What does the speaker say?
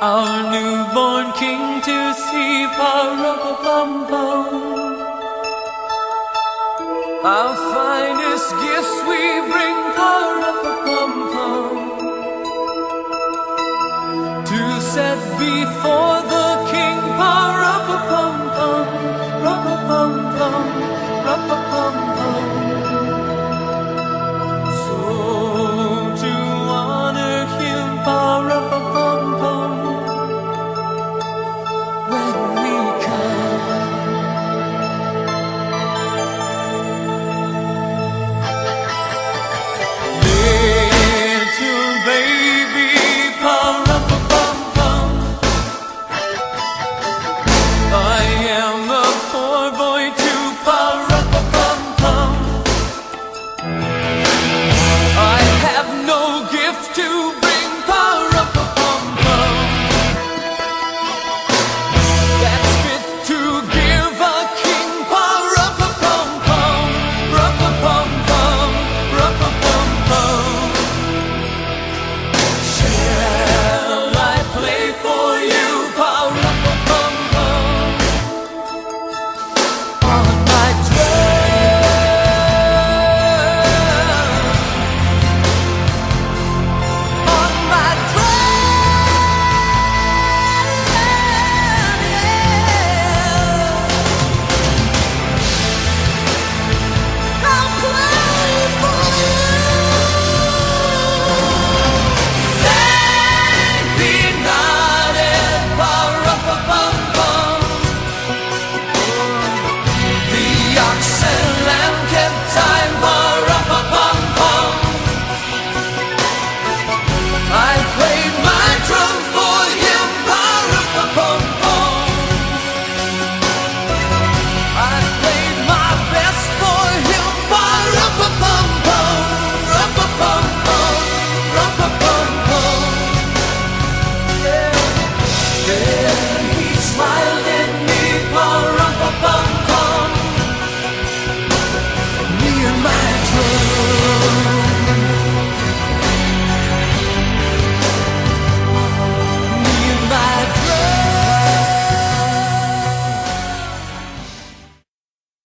our newborn king to see. Pa-ra-pa-pum-pum. Our finest gifts we bring. Pa-ra-pa-pum-pum. To set before the king. Pa-ra-pa-pum-pum. Ra-pa-pum-pum. Ra-pa-pum-pum. So to honor him. Pa-ra-pa-pum-pum. When we come. Little baby. Pa-ra-pa-pum-pum. I am a poor boy too. Pa-ra-pa-pum-pum. I have no gift to